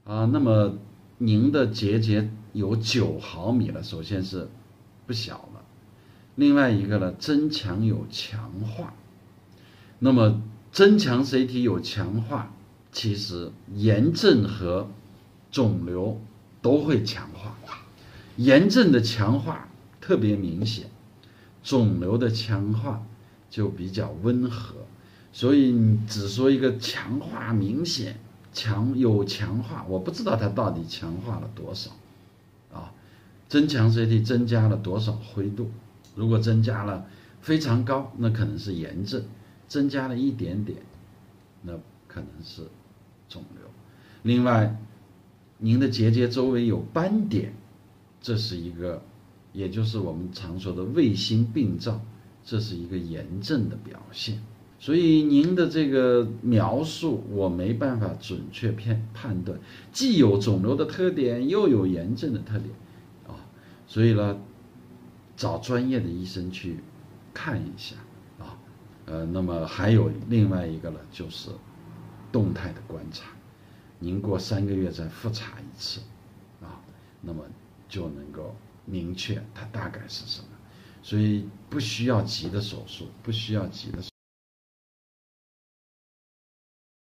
那么您的结节有9毫米了，首先是不小了。另外一个呢，增强有强化。那么增强 CT 有强化，其实炎症和肿瘤都会强化。炎症的强化特别明显，肿瘤的强化就比较温和。所以你只说一个强化明显，有强化，我不知道它到底强化了多少啊？增强 CT 增加了多少灰度？如果增加了非常高，那可能是炎症；增加了一点点，那可能是肿瘤。另外，您的结节周围有斑点，这是一个，也就是我们常说的卫星病灶，这是一个炎症的表现。所以您的这个描述我没办法准确判断，既有肿瘤的特点，又有炎症的特点所以呢，找专业的医生去看一下那么还有另外一个呢，就是动态的观察，您过3个月再复查一次那么就能够明确它大概是什么。所以不需要急的手术，不需要急的手术。